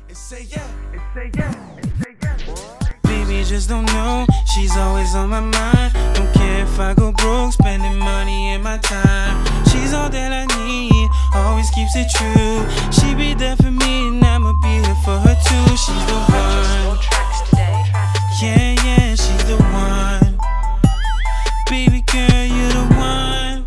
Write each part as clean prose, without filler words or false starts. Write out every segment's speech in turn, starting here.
and say yeah, and say yeah, and say yeah. Baby, just don't know, she's always on my mind. Don't care if I go broke, spending money and my time. She's all that I need, always keeps it true. She be there for me and I'ma be here for her too. She's the one, yeah, yeah, she's the one. Baby girl, you're the one.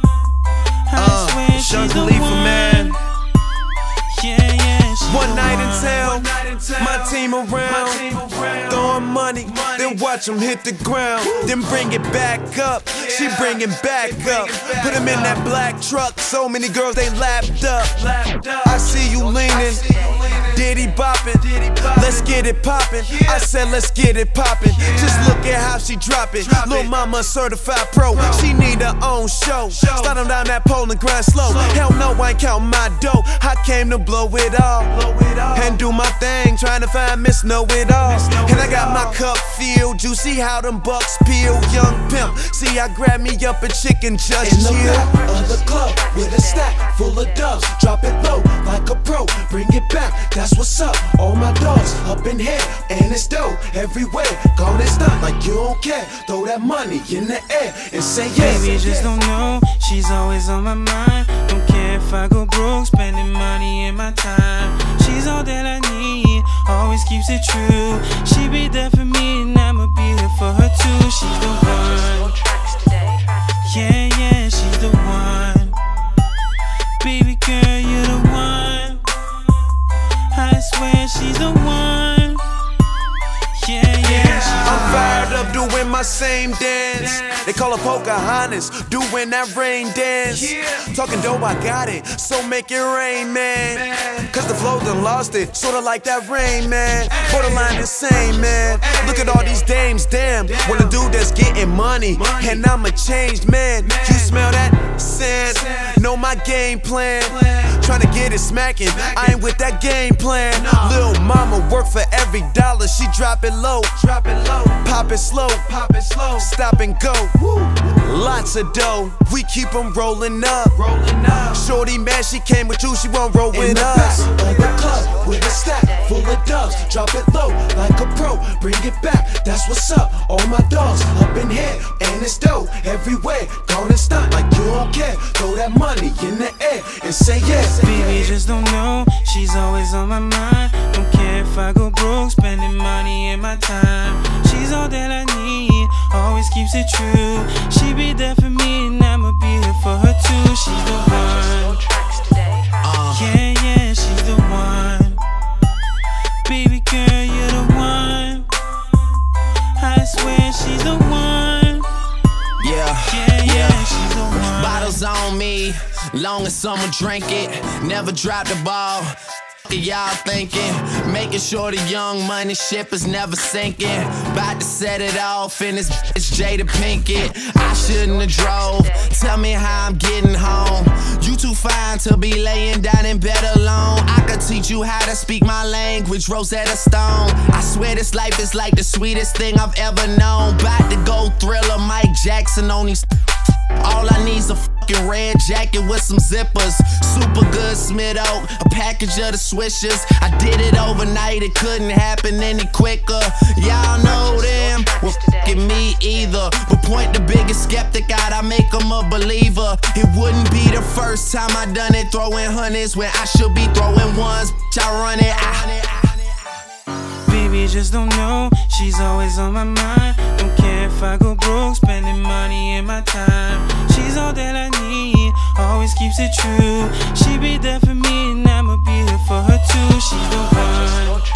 I swear she's the one. Man. Yeah, yeah, she's One the night one. in town, my team around, throwing money, then watch them hit the ground, then bring it back up. She bring it back up, put them in that black truck. So many girls they lapped up. I see you leaning, Diddy bopping, let's get it poppin'. I said let's get it poppin'. Just look at how she drop it. Lil' mama certified pro, she need her own show. Start 'em down that pole and grind slow. Hell no, I ain't counting my dough. I came to blow it all and do my thing, trying to find Miss Know-It-All. And I got my cup filled, you see how them bucks peel. Young pimp, see I grab me up a chicken just in the chill. back of the club with a stack full of dubs. Drop it low like a pro, bring it back, that's what's up. All my dogs up in here, and it's dope everywhere. Gone and stunt like you don't care. Throw that money in the air and say yes. Baby, just don't know, she's always on my mind. Don't care if I go broke, spending money and my time. She's all that I need, always keeps it true. She be there for me and I'ma be here for her too. She's the one, yeah, yeah, she's the one. Baby girl, you're the one. I swear she's the one. Yeah, yeah, she's the I'm one. fired up doing my same dance. They call her Pocahontas, doing that rain dance. Talking dope, I got it, so make it rain, man. Cause the flow done lost it, sorta like that rain, man. Borderline insane, man. Look at all these dames, damn. When a dude that's getting money, and I'm a changed man. You smell that sand? Know my game plan. Tryna get it smacking, I ain't with that game plan. Lil' mama work for every dollar, she drop it low. Pop it slow, stop and go. Lots of dough, we keep them rolling up. Shorty mad, she came with you, she won't roll in with the us. back of the club with a stack full of dubs. Drop it low like a pro, bring it back, that's what's up. All my dogs up in here, and it's dope everywhere. Gone and stunt like you don't care. Throw that money in the air and say yes. Baby, just don't know, she's always on my mind. Don't care if I go broke, spending money and my time. She's all that I need, always keeps it true. She be there for me and I'ma be here for her too. She's the one, yeah, yeah, she's the one. Baby girl, you're the one. I swear she's the one. Yeah, yeah, she's the one. Bottles on me, long as someone drink it. Never drop the ball. Y'all thinking, making sure the young money ship is never sinking. About to set it off in this bitch Jada Pinkett. I shouldn't have drove, tell me how I'm getting home. You too fine to be laying down in bed alone. I could teach you how to speak my language, Rosetta Stone. I swear this life is like the sweetest thing I've ever known. About to go Thriller, Mike Jackson on these. All I need's a fucking red jacket with some zippers. Super good Smith Oak, a package of the Swishers. I did it overnight, it couldn't happen any quicker. Y'all know them, well fucking me either. But point the biggest skeptic out, I make them a believer. It wouldn't be the first time I done it, throwing hundreds when I should be throwing ones. I run it. Baby, just don't know, she's always on my mind. Don't care if I go broke, spending money and my time. She's all that I need, always keeps it true. She be there for me and I'ma be here for her too. She's the one,